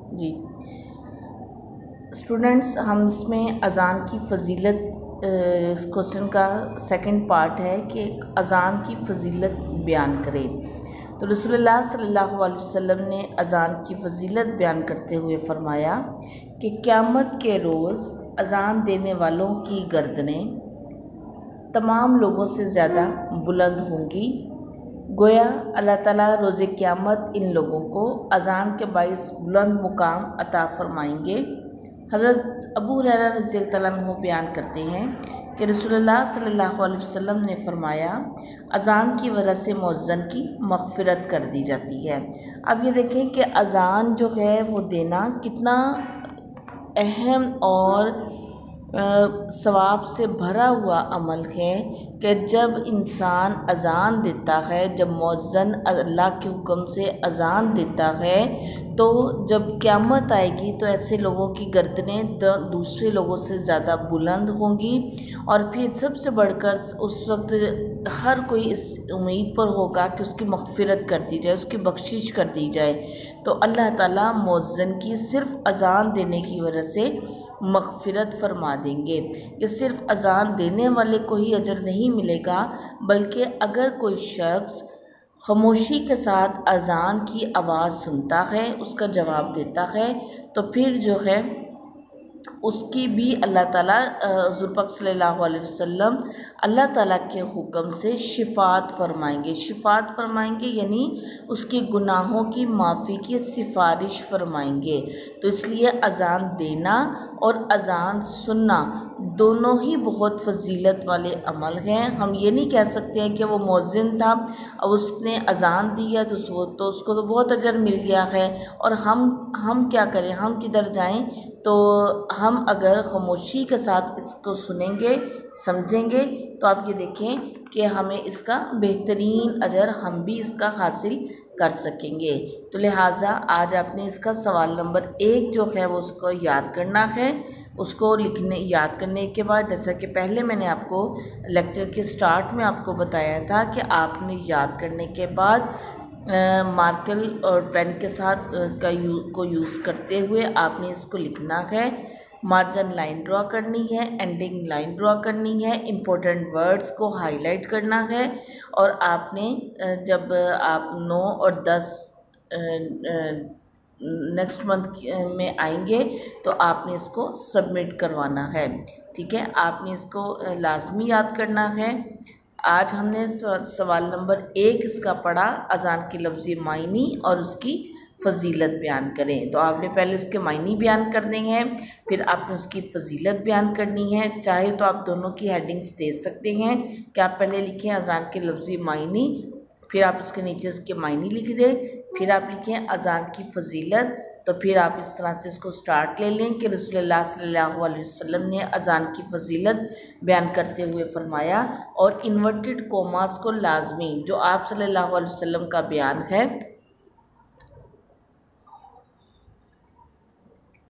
जी students, हम इसमें अज़ान की फ़जीलत, इस क्वेश्चन का सेकंड पार्ट है कि अज़ान की फ़जीलत बयान करें। तो रसूलुल्लाह सल्लल्लाहु अलैहि वसल्लम ने अज़ान की फ़जीलत बयान करते हुए फ़रमाया कि क़यामत के रोज़ अज़ान देने वालों की गर्दनें तमाम लोगों से ज़्यादा बुलंद होंगी। गोया अल्लाह ताला रोज़े क़यामत इन लोगों को अज़ान के बाइस बुलंद मुकाम अता फ़रमाएंगे। हज़रत अबू हुरैरा रज़ियल्लाहु अन्हु बयान करते हैं कि रसूलुल्लाह सल्लल्लाहु अलैहि वसल्लम ने फ़रमाया, अज़ान की वजह से मुअज़्ज़िन की मग़फ़िरत कर दी जाती है। अब ये देखें कि अज़ान जो है वो देना कितना अहम और सवाब से भरा हुआ अमल है कि जब इंसान अज़ान देता है, जब मुअज़्ज़िन अल्लाह के हुक्म से अज़ान देता है, तो जब क़यामत आएगी तो ऐसे लोगों की गर्दनें दूसरे लोगों से ज़्यादा बुलंद होंगी। और फिर सबसे बढ़कर उस वक्त हर कोई इस उम्मीद पर होगा कि उसकी मग़फ़िरत कर दी जाए, उसकी बख्शिश कर दी जाए। तो अल्लाह ताला मुअज़्ज़िन की सिर्फ़ अज़ान देने की वजह से मग़फ़िरत फ़रमा देंगे। ये सिर्फ़ अज़ान देने वाले को ही अजर नहीं मिलेगा, बल्कि अगर कोई शख्स खामोशी के साथ अज़ान की आवाज़ सुनता है, उसका जवाब देता है, तो फिर जो है उसकी भी अल्लाह ताला हुज़ूर पाक सल्लल्लाहु अलैहि वसल्लम अल्लाह ताला के हुक्म से शिफ़ात फ़रमाएंगे। शिफ़ात फ़रमाएंगे यानी उसके गुनाहों की माफ़ी की सिफारिश फ़रमाएंगे। तो इसलिए अज़ान देना और अज़ान सुनना दोनों ही बहुत फ़जीलत वाले अमल हैं। हम ये नहीं कह सकते हैं कि वो मुअज़्ज़िन था, अब उसने अज़ान दी है तो उसको तो बहुत अजर मिल गया है, और हम क्या करें, हम किधर जाएं। तो हम अगर खामोशी के साथ इसको सुनेंगे, समझेंगे, तो आप ये देखें कि हमें इसका बेहतरीन अजर हम भी इसका हासिल कर सकेंगे। तो लिहाजा आज आपने इसका सवाल नंबर 1 जो है वो उसको याद करना है। उसको याद करने के बाद, जैसा कि पहले मैंने आपको लेक्चर के स्टार्ट में आपको बताया था कि आपने याद करने के बाद मार्कर और पेन के साथ को यूज़ करते हुए आपने इसको लिखना है। मार्जिन लाइन ड्रॉ करनी है, एंडिंग लाइन ड्रॉ करनी है, इम्पोर्टेंट वर्ड्स को हाईलाइट करना है। और आपने जब आप 9 और 10 नेक्स्ट मंथ में आएंगे तो आपने इसको सबमिट करवाना है। ठीक है, आपने इसको लाजमी याद करना है। आज हमने सवाल नंबर 1 इसका पढ़ा, अज़ान के लफ्ज़ी मायनी और उसकी फ़जीलत बयान करें। तो आपने पहले उसके मायनी बयान करने हैं, फिर आपने उसकी फ़जीलत बयान करनी है। चाहे तो आप दोनों की हेडिंग्स दे सकते हैं कि आप पहले लिखें अज़ान के लफ्ज़ी मायनी, फिर आप उसके नीचे उसके मायनी लिख दें, फिर आप लिखें अज़ान की फ़जीलत। तो फिर आप इस तरह से इसको स्टार्ट ले लें कि रसूलुल्लाह सल्लल्लाहु अलैहि वसल्लम ने अज़ान की फ़जीलत बयान करते हुए फ़रमाया, और इन्वर्टेड कोमास को लाजमी, जो आप सल्लल्लाहु अलैहि वसल्लम का बयान है